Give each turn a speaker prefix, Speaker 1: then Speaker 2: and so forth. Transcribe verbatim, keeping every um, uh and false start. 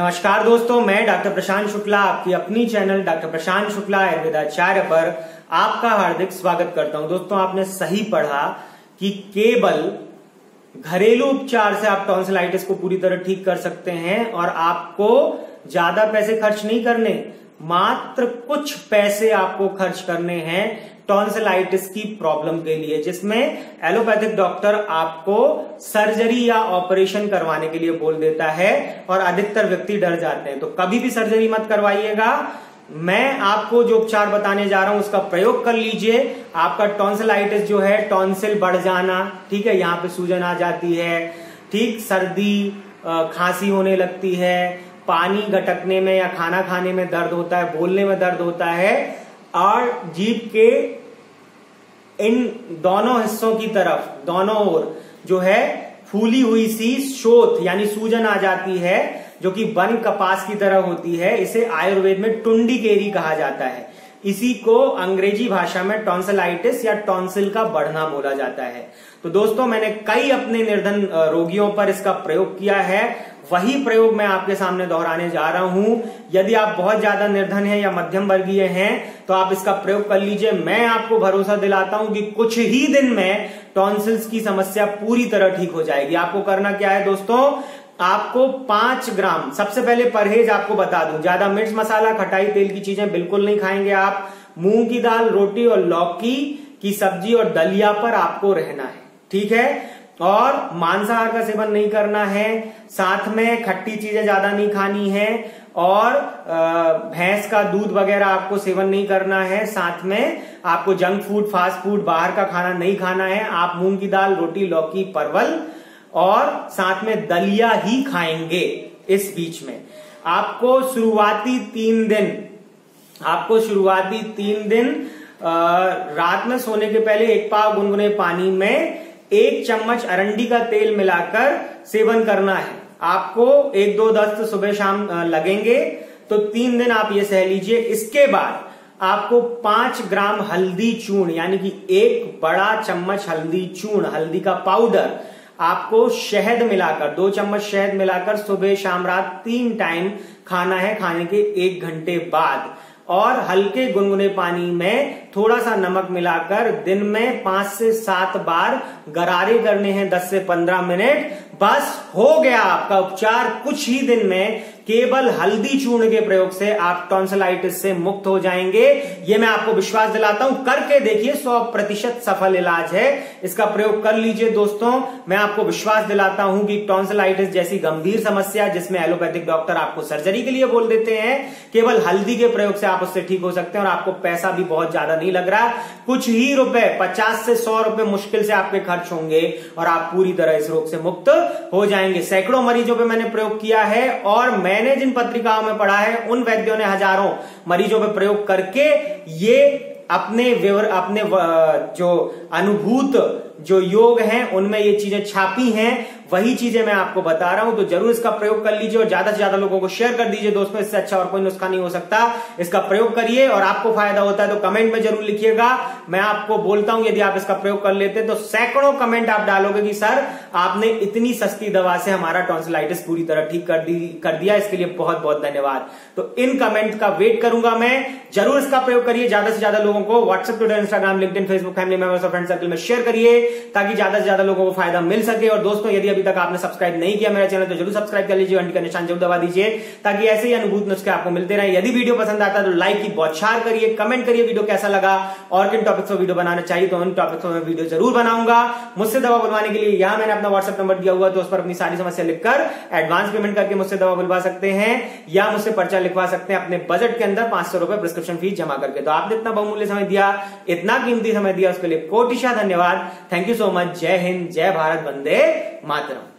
Speaker 1: नमस्कार दोस्तों, मैं डॉक्टर प्रशांत शुक्ला आपकी अपनी चैनल डॉक्टर प्रशांत शुक्ला आयुर्वेदाचार्य पर आपका हार्दिक स्वागत करता हूं। दोस्तों, आपने सही पढ़ा कि केवल घरेलू उपचार से आप टॉन्सिलाइटिस को पूरी तरह ठीक कर सकते हैं और आपको ज्यादा पैसे खर्च नहीं करने, मात्र कुछ पैसे आपको खर्च करने हैं टॉन्सिलाइटिस की प्रॉब्लम के लिए, जिसमें एलोपैथिक डॉक्टर आपको सर्जरी या ऑपरेशन करवाने के लिए बोल देता है और अधिकतर व्यक्ति डर जाते हैं। तो कभी भी सर्जरी मत करवाइएगा। मैं आपको जो उपचार बताने जा रहा हूं उसका प्रयोग कर लीजिए। आपका टॉन्सिलाइटिस जो है, टॉन्सिल बढ़ जाना, ठीक है, यहाँ पे सूजन आ जाती है, ठीक, सर्दी खांसी होने लगती है, पानी गटकने में या खाना खाने में दर्द होता है, बोलने में दर्द होता है और जीभ के इन दोनों हिस्सों की तरफ, दोनों ओर जो है फूली हुई सी शोथ यानी सूजन आ जाती है, जो कि वन कपास की तरह होती है। इसे आयुर्वेद में टुंडिकेरी कहा जाता है। इसी को अंग्रेजी भाषा में टॉन्सिलाइटिस या टॉन्सिल का बढ़ना बोला जाता है। तो दोस्तों, मैंने कई अपने निर्धन रोगियों पर इसका प्रयोग किया है। वही प्रयोग मैं आपके सामने दोहराने जा रहा हूं। यदि आप बहुत ज्यादा निर्धन हैं या मध्यम वर्गीय हैं तो आप इसका प्रयोग कर लीजिए। मैं आपको भरोसा दिलाता हूं कि कुछ ही दिन में टॉन्सिल्स की समस्या पूरी तरह ठीक हो जाएगी। आपको करना क्या है दोस्तों, आपको पांच ग्राम, सबसे पहले परहेज आपको बता दूं, ज्यादा मिर्च मसाला खटाई तेल की चीजें बिल्कुल नहीं खाएंगे आप। मूंग की दाल, रोटी और लौकी की सब्जी और दलिया पर आपको रहना है, ठीक है, और मांसाहार का सेवन नहीं करना है। साथ में खट्टी चीजें ज्यादा नहीं खानी है और भैंस का दूध वगैरह आपको सेवन नहीं करना है। साथ में आपको जंक फूड, फास्ट फूड, बाहर का खाना नहीं खाना है। आप मूंग की दाल, रोटी, लौकी, परवल और साथ में दलिया ही खाएंगे। इस बीच में आपको शुरुआती तीन दिन आपको शुरुआती तीन दिन आ, रात में सोने के पहले एक पाव गुनगुने पानी में एक चम्मच अरंडी का तेल मिलाकर सेवन करना है। आपको एक दो दस्त सुबह शाम लगेंगे, तो तीन दिन आप ये सह लीजिए। इसके बाद आपको पांच ग्राम हल्दी चूर्ण यानी कि एक बड़ा चम्मच हल्दी चूर्ण, हल्दी का पाउडर, आपको शहद मिलाकर, दो चम्मच शहद मिलाकर सुबह शाम रात तीन टाइम खाना है, खाने के एक घंटे बाद। और हल्के गुनगुने पानी में थोड़ा सा नमक मिलाकर दिन में पांच से सात बार गरारे करने हैं, दस से पंद्रह मिनट। बस हो गया आपका उपचार। कुछ ही दिन में केवल हल्दी चूर्ण के प्रयोग से आप टॉन्सिलाइटिस से मुक्त हो जाएंगे। ये मैं आपको विश्वास दिलाता हूं, करके देखिए, सौ प्रतिशत सफल इलाज है। इसका प्रयोग कर लीजिए दोस्तों। मैं आपको विश्वास दिलाता हूं कि टॉन्सिलाइटिस जैसी गंभीर समस्या जिसमें एलोपैथिक डॉक्टर आपको सर्जरी के लिए बोल देते हैं, केवल हल्दी के प्रयोग से आप उससे ठीक हो सकते हैं और आपको पैसा भी बहुत ज्यादा नहीं लग रहा। कुछ ही रुपए, पचास से सौ रुपए मुश्किल से आपके खर्च होंगे और आप पूरी तरह इस रोग से मुक्त हो जाएंगे। सैकड़ों मरीजों पे मैंने प्रयोग किया है और मैंने जिन पत्रिकाओं में पढ़ा है उन वैद्यों ने हजारों मरीजों पे प्रयोग करके ये अपने विवर अपने जो अनुभूत जो योग हैं उनमें ये चीजें छापी हैं। वही चीजें मैं आपको बता रहा हूं, तो जरूर इसका प्रयोग कर लीजिए और ज्यादा से ज्यादा लोगों को शेयर कर दीजिए दोस्तों। इससे अच्छा और कोई नुस्खा नहीं हो सकता। इसका प्रयोग करिए और आपको फायदा होता है तो कमेंट में जरूर लिखिएगा। मैं आपको बोलता हूं, यदि आप इसका प्रयोग कर लेते तो सैकड़ों कमेंट आप डालोगे कि सर आपने इतनी सस्ती दवा से हमारा टॉन्सिलाइटिस पूरी तरह ठीक कर दी कर दिया। इसके लिए बहुत बहुत धन्यवाद। तो इन कमेंट का वेट करूंगा मैं। जरूर इसका प्रयोग करिए। ज्यादा से ज्यादा लोगों को WhatsApp, Twitter, Instagram, LinkedIn, Facebook, family members और फ्रेंड सर्कल में शेयर करिए ताकि ज्यादा से ज्यादा लोगों को फायदा मिल सके। और दोस्तों, यदि अभी तक आपने सब्सक्राइब नहीं किया मेरा चैनल तो जरूर सब्सक्राइब कर लीजिए, घंटी का निशान जरूर दबा दीजिए ताकि ऐसे ही अनुभूत नुस्खे आपको मिलते रहे। यदि वीडियो पसंद आता है तो लाइक की बौछार करिए, कमेंट करिए वीडियो कैसा लगा और किन टॉपिक्स पर वीडियो बनाना चाहिए तो उन टॉपिक्स पर मैं वीडियो जरूर बनाऊंगा। मुझसे दवा बुलवाने के लिए यहां मैंने अपना व्हाट्सएप नंबर दिया हुआ, तो उस पर अपनी सारी समस्या लिखकर एडवांस पेमेंट करके मुझसे दवा बुलवा सकते हैं या मुझसे पर्चा लिखवा सकते हैं अपने बजट के अंदर पांच सौ रुपए प्रिस्क्रिप्शन फीस जमा करके। तो आपने इतना बहुमूल्य समय दिया, इतना कीमती समय दिया, उसके लिए कोटिशा धन्यवाद। Thank you so much. जय हिंद, जय भारत, वंदे मातरम।